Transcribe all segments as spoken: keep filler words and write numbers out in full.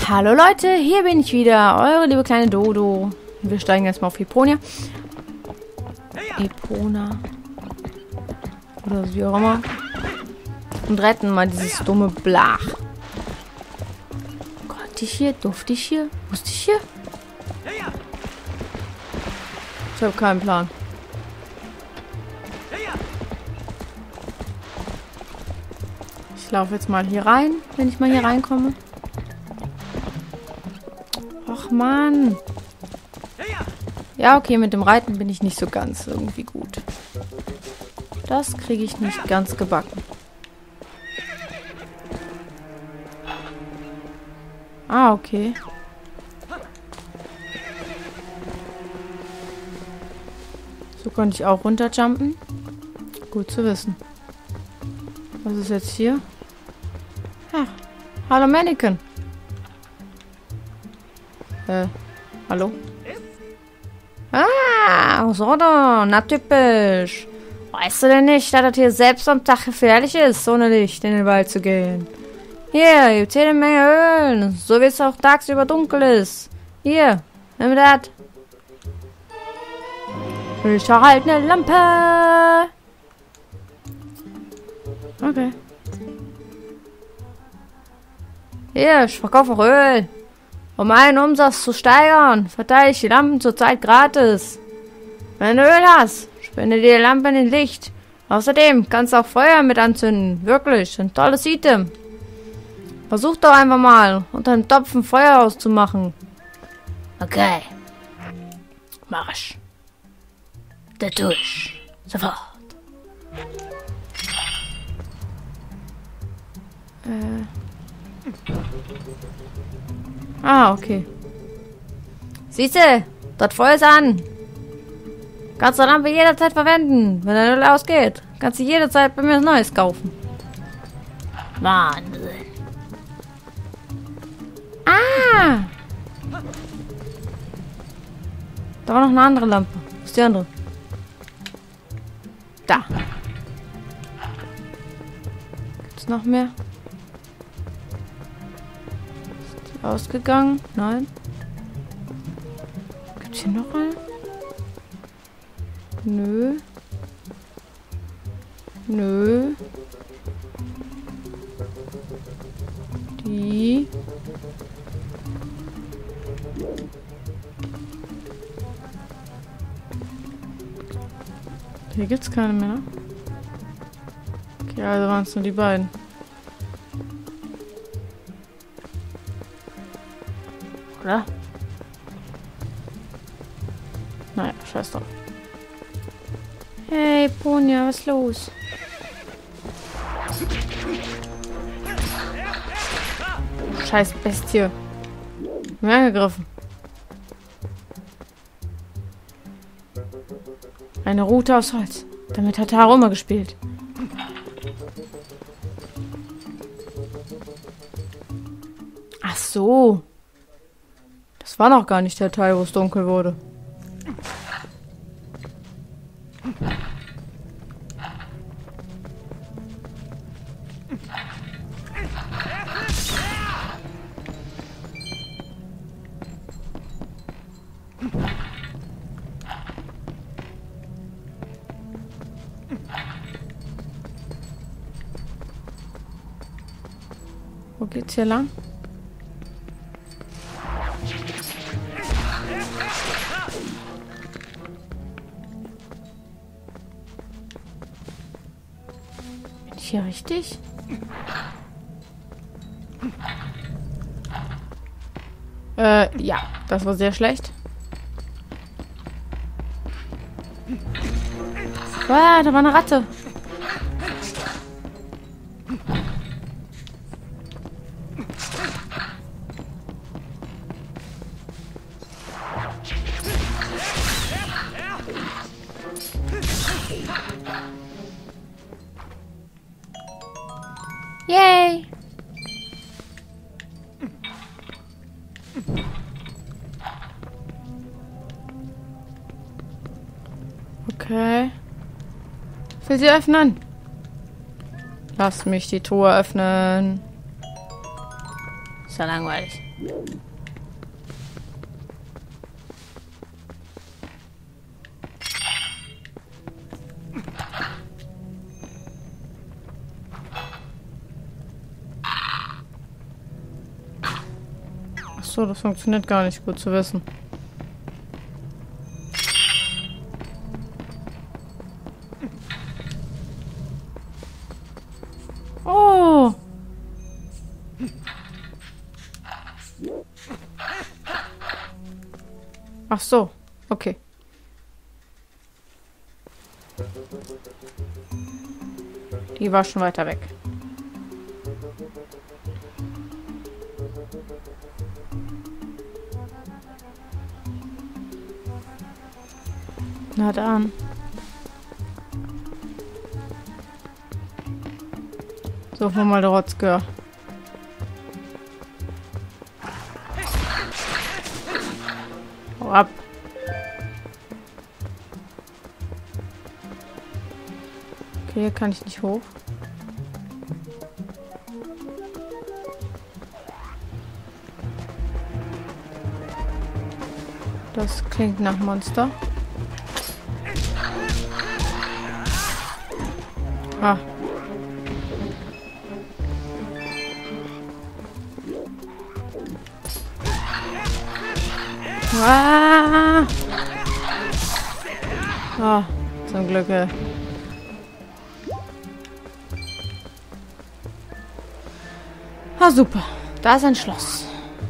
Hallo Leute, hier bin ich wieder, eure liebe kleine Dodo. Wir steigen jetzt mal auf Eponia. Epona. Oder wie auch immer. Und retten mal dieses dumme Blach. Konnte ich hier? Durfte ich hier? Musste ich hier? Ich habe keinen Plan. Ich laufe jetzt mal hier rein, wenn ich mal hier reinkomme. Ach Mann. Ja, okay, mit dem Reiten bin ich nicht so ganz irgendwie gut. Das kriege ich nicht ganz gebacken. Ah, okay. So konnte ich auch runterjumpen. Gut zu wissen. Was ist jetzt hier? Ja. Hallo Mannequin. Äh, hallo? Ah, so da, na typisch. Weißt du denn nicht, dass das hier selbst am Tag gefährlich ist, ohne Licht in den Wald zu gehen? Hier, gibt's hier eine Menge Öl, so wie es auch tagsüber dunkel ist. Hier, nimm das. Ich erhalte eine Lampe. Okay. Hier, ich verkaufe auch Öl. Um meinen Umsatz zu steigern, verteile ich die Lampen zurzeit gratis. Wenn du Öl hast, spende dir die Lampe in Licht. Außerdem kannst du auch Feuer mit anzünden. Wirklich, ein tolles Item. Versuch doch einfach mal, unter einem Topf ein Feuer auszumachen. Okay. Mach ich. Der tue ich. Sofort. Äh. Ah, okay. Siehste, das Feuer ist an. Kannst du die Lampe jederzeit verwenden. Wenn dein Öl ausgeht, kannst du jederzeit bei mir was Neues kaufen. Wahnsinn. Ah! Da war noch eine andere Lampe. Wo ist die andere? Da. Gibt's noch mehr? Ist die ausgegangen? Nein. Gibt's hier noch eine? Nö. Nö. Die. Hier gibt's keine mehr. Okay, also waren es nur die beiden. Oder? Naja, scheiß drauf. Hey, Ponja, was ist los? Scheiß Bestie. Mir angegriffen. Eine Rute aus Holz. Damit hat Taro immer gespielt. Ach so. Das war noch gar nicht der Teil, wo es dunkel wurde. Wo geht's hier lang? Bin ich hier richtig? Äh, ja, das war sehr schlecht. Ah, da war eine Ratte. Yay! Okay. Ich will sie öffnen. Lass mich die Truhe öffnen. Ist ja langweilig. Ach so, das funktioniert gar nicht, gut zu wissen. Oh! Ach so, okay. Die war schon weiter weg. Na dann. Suchen wir mal der Rotzgör. Hau ab. Okay, hier kann ich nicht hoch. Das klingt nach Monster. Ah. Ah. Ah, zum Glück. Ey. Ah, super. Da ist ein Schloss.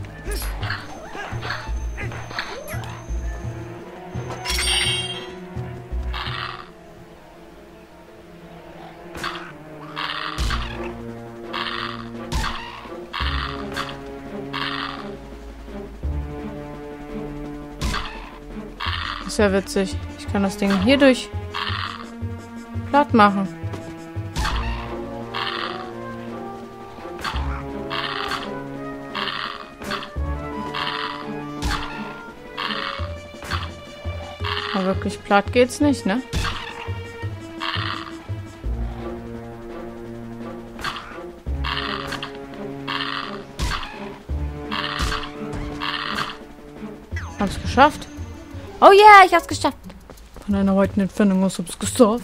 Das ist ja witzig. Ich kann das Ding hier durch platt machen. Aber wirklich platt geht's nicht, ne? Hab's geschafft. Oh yeah, ich hab's geschafft. Von einer weiten Entfernung aus hab's geschafft.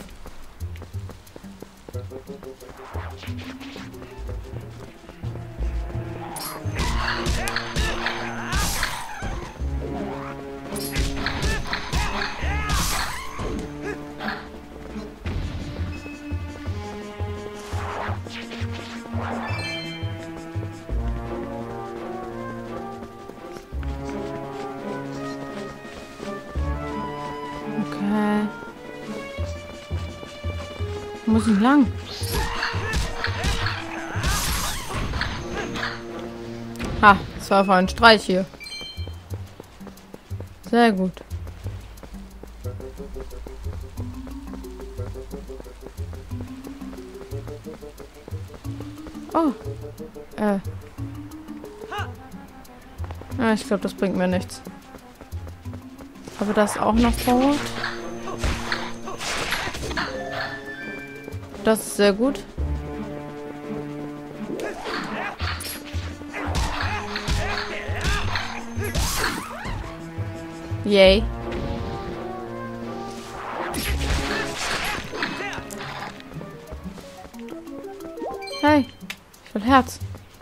Okay. Wo muss ich lang? Ha, das war für ein Streich hier. Sehr gut. Oh. Äh. Ah, ich glaube, das bringt mir nichts. Aber das auch noch Forward. Das ist sehr gut. Yay. Hey, ich will Herz.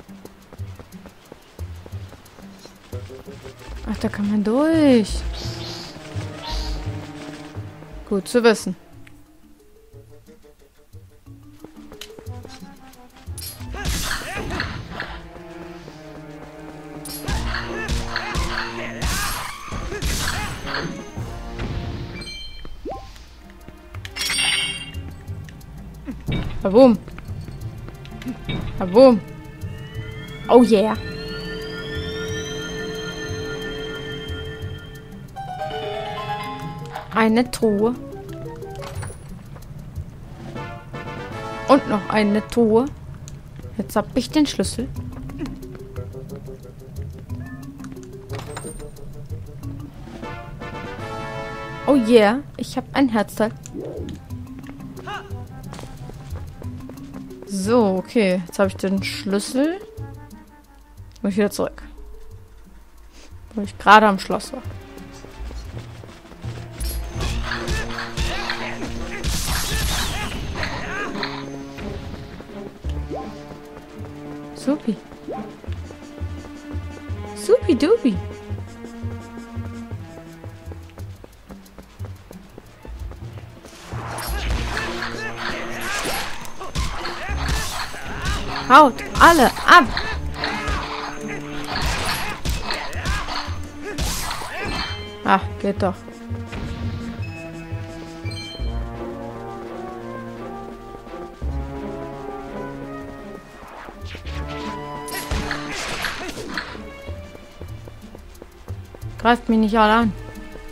Ach, da kann man durch. Gut zu wissen. Boom. Boom. Oh yeah. Eine Truhe. Und noch eine Truhe. Jetzt hab ich den Schlüssel. Oh yeah, ich habe ein Herzteil. So, okay. Jetzt habe ich den Schlüssel. Muss ich wieder zurück. Wo ich gerade am Schloss war. Supi. Supi dupi. Haut alle ab! Ach, geht doch. Greift mich nicht alle an.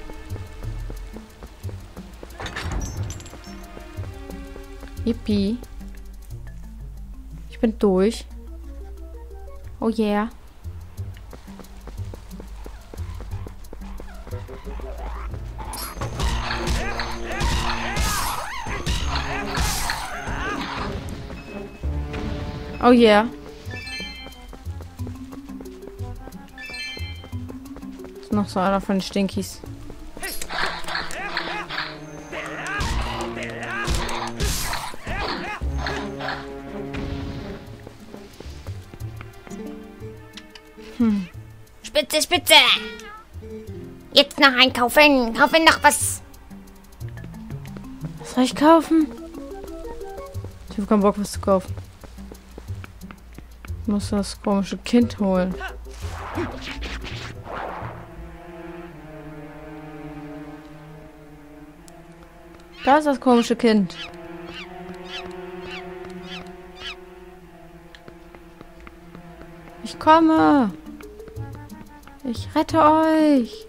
Yippie. Ich bin durch. Oh yeah. Oh yeah. Ist noch so einer von den Stinkies. Hm. Spitze, Spitze! Jetzt noch einkaufen. Kaufen noch was. Was soll ich kaufen? Ich habe keinen Bock, was zu kaufen. Ich muss das komische Kind holen. Da ist das komische Kind. Ich komme. Ich rette euch.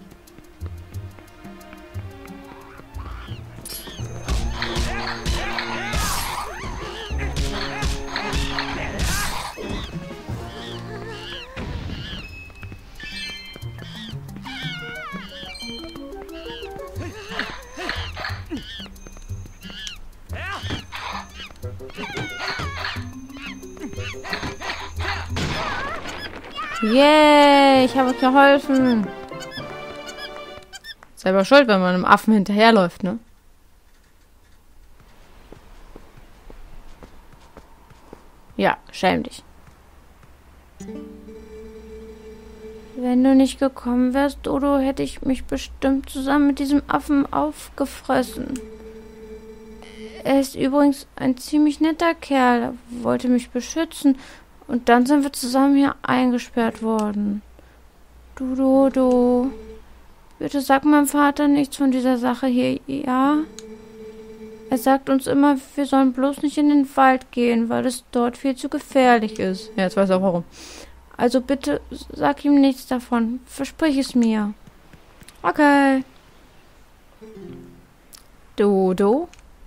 Yay, ich habe euch geholfen. Selber schuld, wenn man einem Affen hinterherläuft, ne? Ja, schäm dich. Wenn du nicht gekommen wärst, Dodo, hätte ich mich bestimmt zusammen mit diesem Affen aufgefressen. Er ist übrigens ein ziemlich netter Kerl. Er wollte mich beschützen. Und dann sind wir zusammen hier eingesperrt worden. Du, Dodo. Bitte sag meinem Vater nichts von dieser Sache hier, ja? Er sagt uns immer, wir sollen bloß nicht in den Wald gehen, weil es dort viel zu gefährlich ist. Ja, jetzt weiß er auch warum. Also bitte sag ihm nichts davon. Versprich es mir. Okay. Dodo?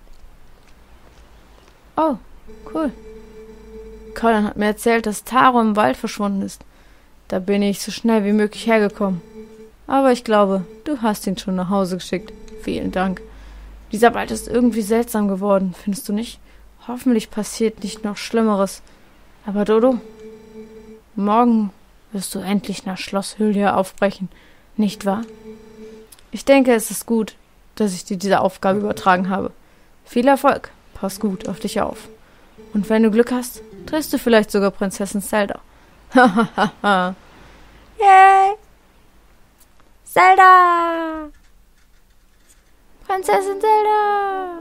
Oh, cool. Colin hat mir erzählt, dass Taro im Wald verschwunden ist. Da bin ich so schnell wie möglich hergekommen. Aber ich glaube, du hast ihn schon nach Hause geschickt. Vielen Dank. Dieser Wald ist irgendwie seltsam geworden, findest du nicht? Hoffentlich passiert nicht noch Schlimmeres. Aber Dodo, morgen wirst du endlich nach Schloss Hylia aufbrechen, nicht wahr? Ich denke, es ist gut, dass ich dir diese Aufgabe übertragen habe. Viel Erfolg. Pass gut auf dich auf. Und wenn du Glück hast, triffst du vielleicht sogar Prinzessin Zelda. Hahaha. Yay! Zelda! Prinzessin Zelda!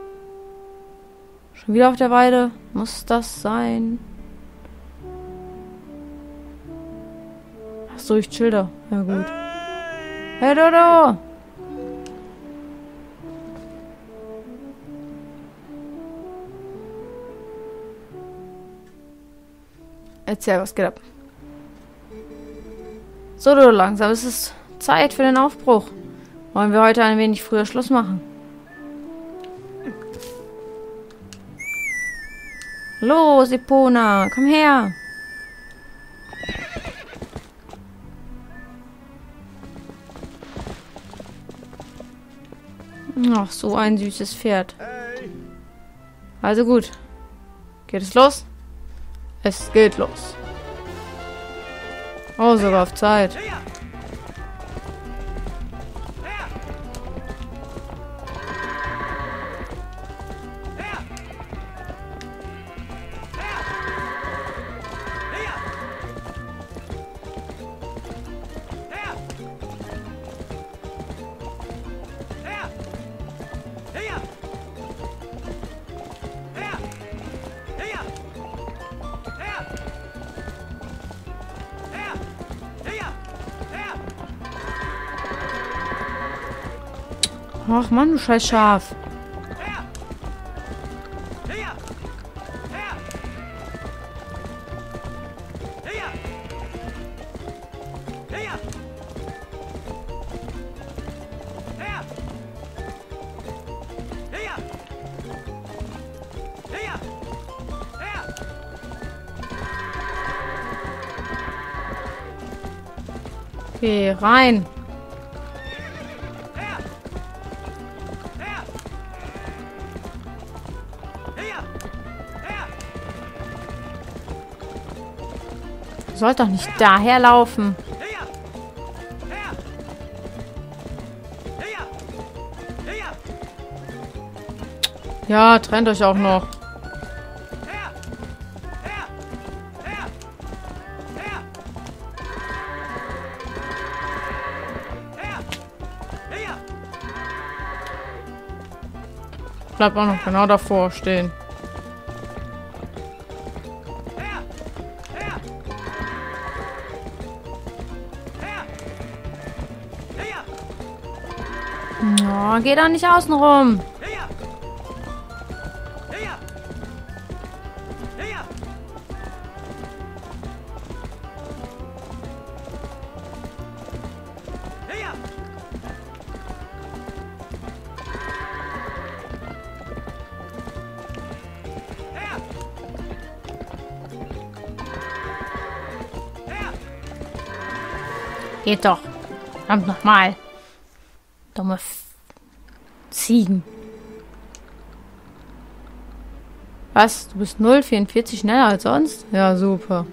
Schon wieder auf der Weide? Muss das sein? Hast du ich Schilder? Ja gut. Hey Dodo! Erzähl, was geht ab? So, du, langsam ist es Zeit für den Aufbruch. Wollen wir heute ein wenig früher Schluss machen? Los, Epona, komm her. Ach, so ein süßes Pferd. Also gut. Geht es los? Es geht los. Oh, sogar auf Zeit. Ach Mann, du scheiß Schaf. Okay, rein. Du sollst doch nicht daher laufen. Ja, trennt euch auch noch. Bleibt auch noch genau davor stehen. Oh, geh doch nicht außen rum. Geht doch. Verdammt nochmal. Dumme F Ziegen. Was? Du bist null Komma vierundvierzig schneller als sonst? Ja, super.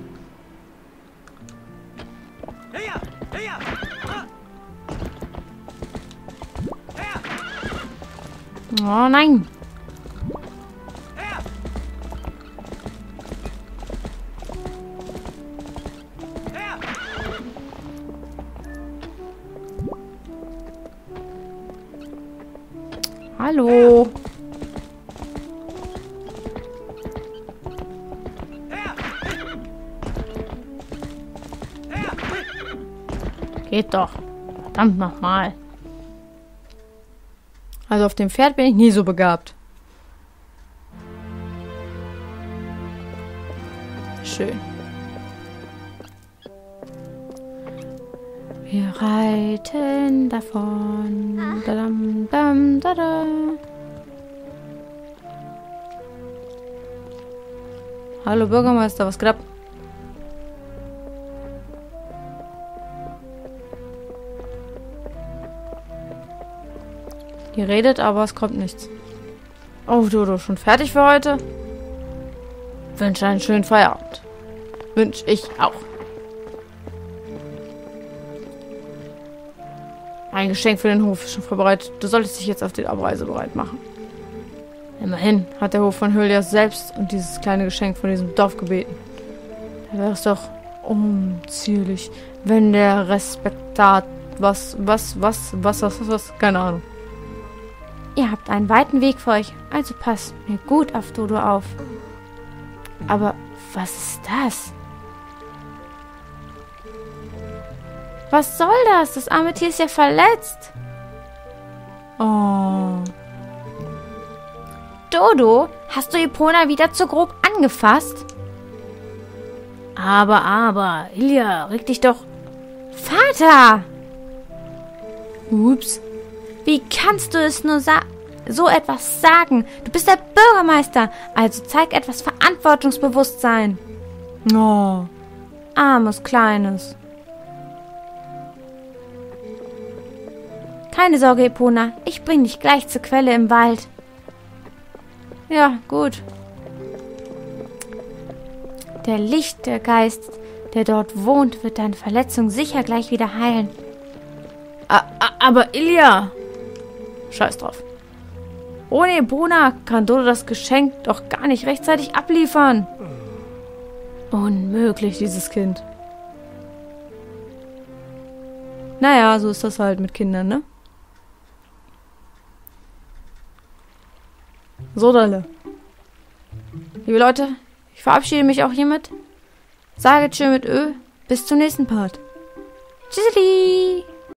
Oh nein. Hallo. Geht doch. Verdammt nochmal. Also auf dem Pferd bin ich nie so begabt. Schön. Wir reiten davon. Dadam, dam, dada. Hallo Bürgermeister, was geht ab? Die redet, aber es kommt nichts. Oh, Dodo, schon fertig für heute? Wünsche einen schönen Feierabend. Wünsche ich auch. Ein Geschenk für den Hof ist schon vorbereitet. Du solltest dich jetzt auf die Abreise bereit machen. Immerhin hat der Hof von Hylias selbst und dieses kleine Geschenk von diesem Dorf gebeten. Da wäre es doch unzierlich, wenn der Respektat was, was, was, was, was, was, was, keine Ahnung. Ihr habt einen weiten Weg vor euch, also passt mir gut auf Dodo auf. Aber was ist das? Was soll das? Das arme Tier ist ja verletzt. Oh. Dodo, hast du Epona wieder zu grob angefasst? Aber, aber, Ilia, reg dich doch. Vater! Ups. Wie kannst du es nur sa- so etwas sagen? Du bist der Bürgermeister, also zeig etwas Verantwortungsbewusstsein. Oh, armes Kleines. Keine Sorge, Epona, ich bring dich gleich zur Quelle im Wald. Ja, gut. Der Lichtgeist, der dort wohnt, wird deine Verletzung sicher gleich wieder heilen. A- a- aber Ilia... Scheiß drauf. Ohne Epona kann Dodo das Geschenk doch gar nicht rechtzeitig abliefern. Unmöglich, dieses Kind. Naja, so ist das halt mit Kindern, ne? So, Dalle. Liebe Leute, ich verabschiede mich auch hiermit. Sage tschö mit Ö. Bis zum nächsten Part. Tschüssi.